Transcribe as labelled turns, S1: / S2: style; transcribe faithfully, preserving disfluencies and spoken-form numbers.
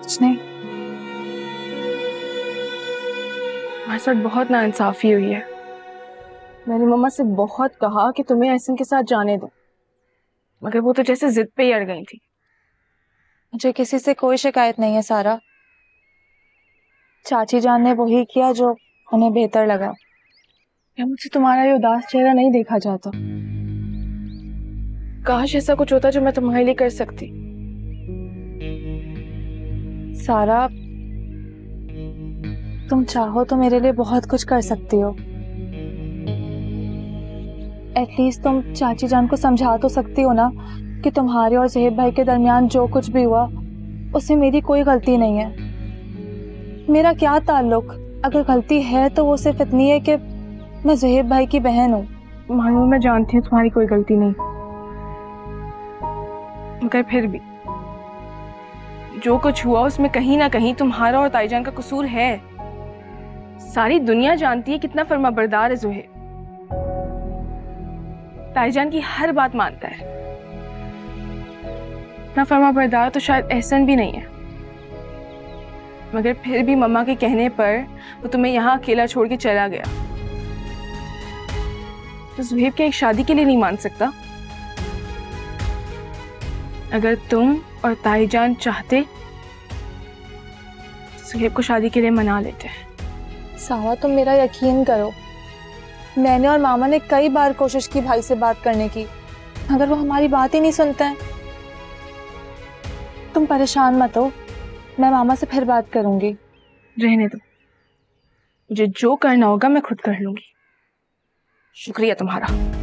S1: कुछ नहीं।
S2: हमारे साथ बहुत नाइंसाफी हुई है। मैंने मम्मा से बहुत कहा कि तुम्हें एहसन के साथ जाने दो, मगर वो तो जैसे जिद पे ही अड़ गई थी।
S1: मुझे किसी से कोई शिकायत नहीं है सारा। चाची जान ने वही किया जो उन्हें बेहतर लगा।
S2: या मुझसे तुम्हारा ये उदास चेहरा नहीं देखा जाता। काश ऐसा कुछ होता जो मैं तुम्हारे लिए कर सकती।
S1: सारा, तुम चाहो तो मेरे लिए बहुत कुछ कर सकती हो। एटलीस्ट तुम चाची जान को समझा तो सकती हो ना कि तुम्हारे और ज़हीब भाई के दरमियान जो कुछ भी हुआ उसमें मेरी कोई गलती नहीं है। मेरा क्या ताल्लुक? अगर गलती है तो वो सिर्फ इतनी है कि मैं ज़हीब भाई की बहन हूँ।
S2: मानो मैं जानती हूँ तुम्हारी कोई गलती नहीं, मगर फिर भी जो कुछ हुआ उसमें कहीं ना कहीं तुम्हारा और ताईजान का कसूर है। सारी दुनिया जानती है कितना फर्माबरदार है ज़ोहेब। ताईजान की हर बात मानता है। इतना फर्माबरदार तो शायद एहसन भी नहीं है, मगर फिर भी मम्मा के कहने पर वो तुम्हें यहाँ अकेला छोड़ के चला गया। तो ज़ोहेब क्या एक शादी के लिए नहीं मान सकता? अगर तुम और ताईजान चाहते तो ज़ोहेब को शादी के लिए मना लेते।
S1: सारा, तुम मेरा यकीन करो, मैंने और मामा ने कई बार कोशिश की भाई से बात करने की, मगर वो हमारी बात ही नहीं सुनते हैं। तुम परेशान मत हो, मैं मामा से फिर बात करूंगी।
S2: रहने दो, मुझे जो करना होगा मैं खुद कर लूंगी। शुक्रिया तुम्हारा।